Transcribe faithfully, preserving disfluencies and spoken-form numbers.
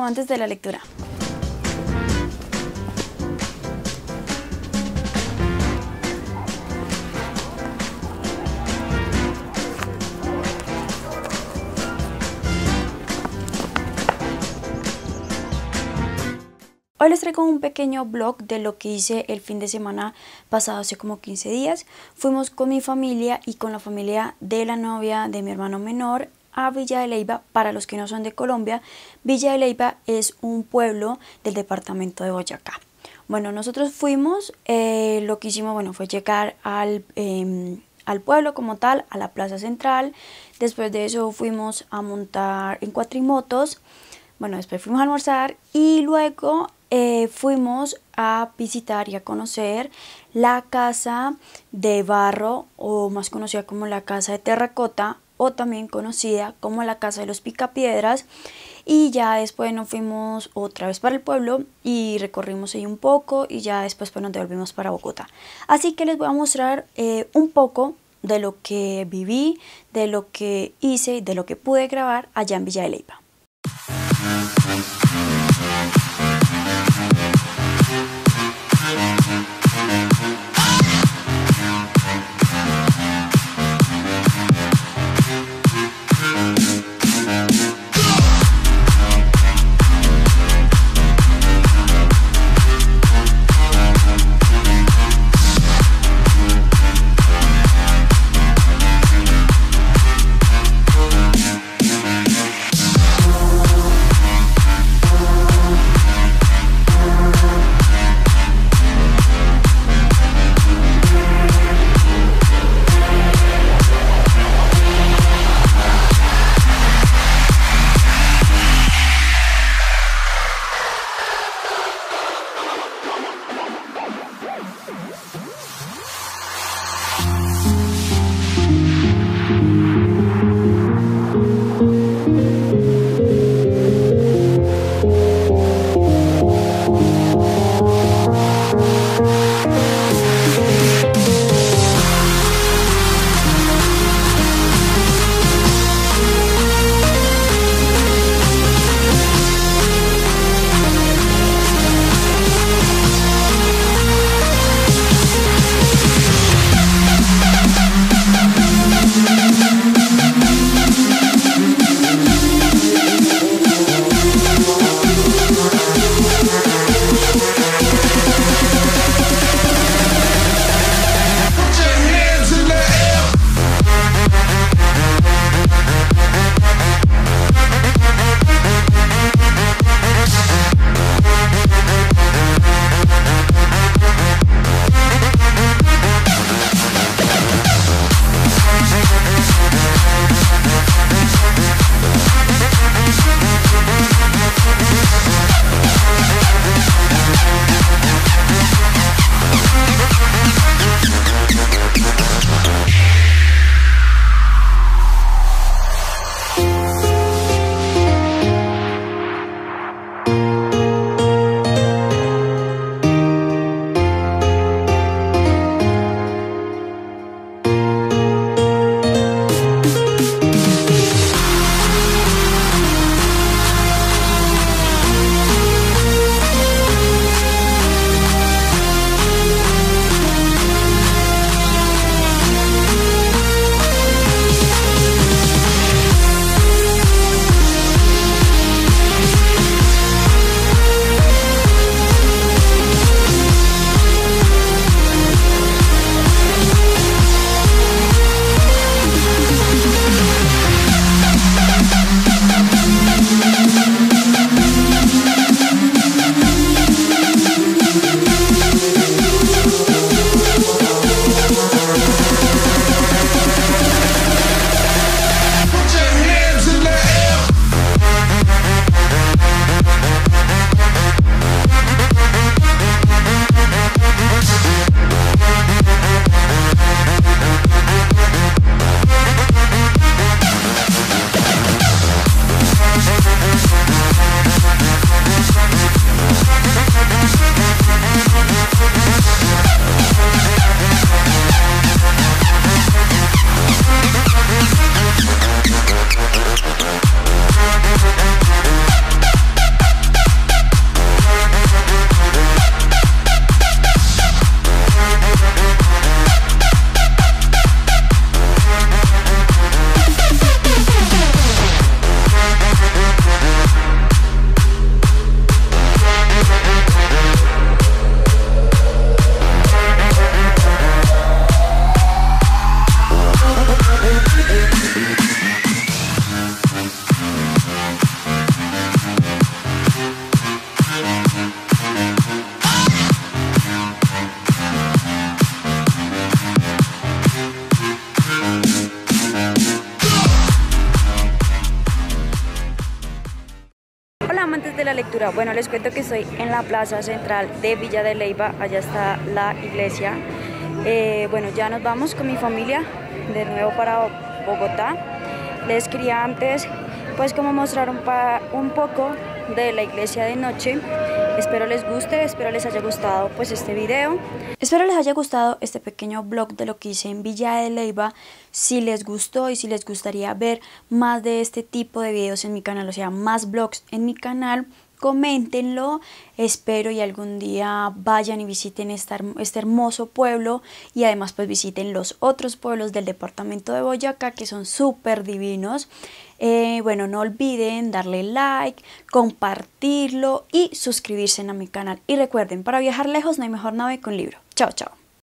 amantes de la lectura. Hoy les traigo un pequeño vlog de lo que hice el fin de semana pasado, hace como quince días. Fuimos con mi familia y con la familia de la novia de mi hermano menor a Villa de Leyva. Para los que no son de Colombia, Villa de Leyva es un pueblo del departamento de Boyacá. Bueno, nosotros fuimos, eh, lo que hicimos bueno, fue llegar al, eh, al pueblo como tal, a la plaza central. Después de eso fuimos a montar en cuatrimotos. Bueno, después fuimos a almorzar y luego eh, fuimos a visitar y a conocer la casa de barro, o más conocida como la casa de terracota, o también conocida como la casa de los picapiedras. Y ya después nos fuimos otra vez para el pueblo y recorrimos ahí un poco y ya después pues nos devolvimos para Bogotá. Así que les voy a mostrar eh, un poco de lo que viví, de lo que hice, de lo que pude grabar allá en Villa de Leyva. Hola amantes de la lectura, bueno les cuento que estoy en la plaza central de Villa de Leyva, allá está la iglesia. Eh, bueno, ya nos vamos con mi familia de nuevo para Bogotá. Les quería antes pues como mostrar un, pa un poco de la iglesia de noche. Espero les guste, espero les haya gustado pues este video. Espero les haya gustado este pequeño vlog de lo que hice en Villa de Leyva. Si les gustó y si les gustaría ver más de este tipo de videos en mi canal, o sea, más vlogs en mi canal, coméntenlo. Espero y algún día vayan y visiten esta, este hermoso pueblo y además pues visiten los otros pueblos del departamento de Boyacá que son súper divinos. Eh, bueno, no olviden darle like, compartirlo y suscribirse a mi canal. Y recuerden, para viajar lejos no hay mejor nave que un libro. Chao, chao.